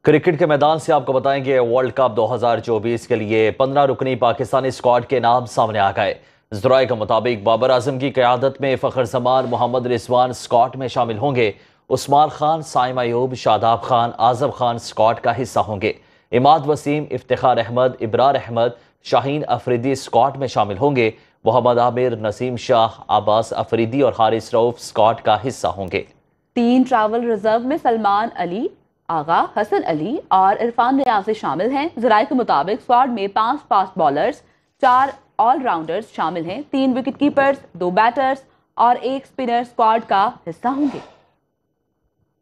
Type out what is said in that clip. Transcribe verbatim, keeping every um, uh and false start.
Cricket के मैदान से आपको बताएंगे वर्ल्ड कप दो हज़ार चौबीस के लिए पंद्रह रुकनी पाकिस्तानी स्क्वाड के नाम सामने आ गए। जराये के मुताबिक बाबर आजम की क़यादत में फ़खर जमान, मोहम्मद रिजवान स्क्वाड में शामिल होंगे। उस्मान खान, साइम अयूब, शादाब खान, आजम खान स्क्वाड का हिस्सा होंगे। इमाद वसीम, इफ्तिखार अहमद, इब्रार अहमद, शाहीन अफरीदी स्क्वाड में शामिल होंगे। मोहम्मद आमिर, नसीम शाह, अब्बास अफरीदी और हारिस रऊफ स्क्वाड का हिस्सा होंगे। तीन ट्रैवल रिजर्व में सलमान अली, आगा, हसन अली और इरफान नियाज़ी शामिल हैं। जराये के मुताबिक स्क्वाड में पांच फास्ट बॉलर्स, चार ऑलराउंडर्स शामिल हैं। तीन विकेट कीपर्स, दो बैटर्स और एक स्पिनर स्क्वाड का हिस्सा होंगे।